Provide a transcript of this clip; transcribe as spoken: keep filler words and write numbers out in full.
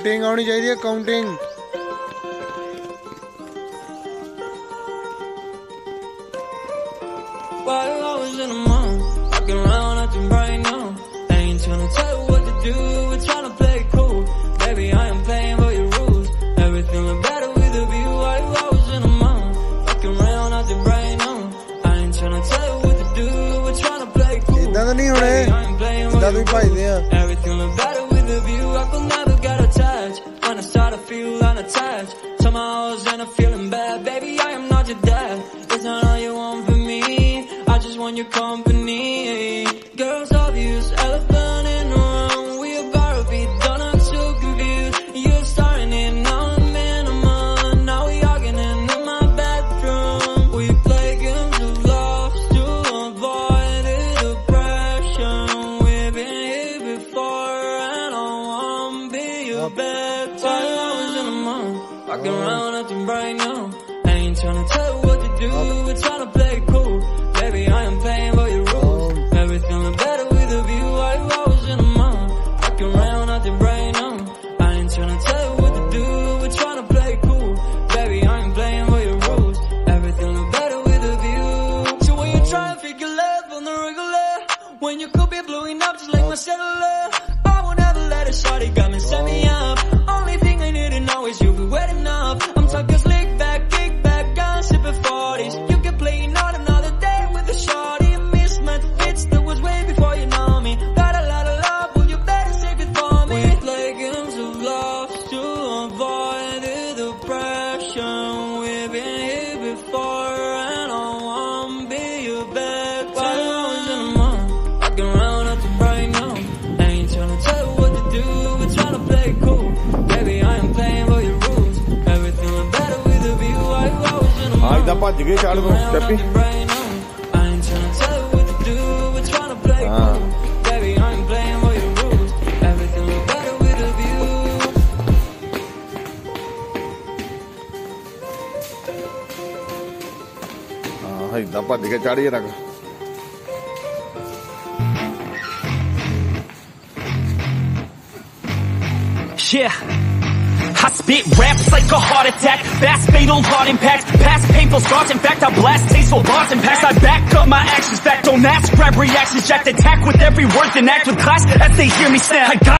Counting आनी चाहिए counting While I was in the mall, walking around acting right now. I ain't tryna tell you what to do, we're tryna play it cool. Baby, I am playing by your rules. Everything look better with a view. While I was in the mall, walking around acting right now. I ain't tryna tell you what to do, we're tryna play it cool. Baby, I am playing by your rules. Everything look better with a view. I could never get attached. When I start to feel unattached, somehow I was in a feeling bad. Baby, I am not your dad. It's not all you want from me. I just want your company. Girls obvious, elephant in the room. We about to be done, I'm so confused. You're starting it, now I'm in a month. Now we arguing in my bedroom. We play games of love to avoid the depression. We've been here before and I won't be your bed. While I was in the mall, walking around acting right now. I ain't tryna tell you what to do, we're tryna play it cool. Baby, I am playing by your rules. Everything look better with a view. While I was in the mall, walking around acting right now. I ain't tryna tell you what to do, we're tryna play it cool. Baby, I am playing by your rules. Everything look better with a view. So when you try and figure love on the regular, when you could be blowing up just like my cellular, I won't ever let a shawty got me set me up. Only thing I need to know is you'll be wet enough. I'm talking slick back, kick back, I'm sipping forties. You can play not another day with a shawty. A mismatch fits that was way before you know me. Got a lot of love, well you better save it for me. We play games of love to avoid the depression. We've been here before and I won't be your bed. While I was in the mall, walking around acting right now. I ain't tryna tell you what to do, we're tryna play it cool. Baby, I am playing by your rules. Everything look better with a view. While I was in the mall, आज दपा जगह चालू हो steppe हाँ दपा जगह चाड़िए रख Yeah, I spit raps like a heart attack, fast fatal heart impact, past painful scars. In fact, I blast tasteful bars and past. I back up my actions, back don't ask, grab reactions, jacked attack with every word, then act with class as they hear me sound. I got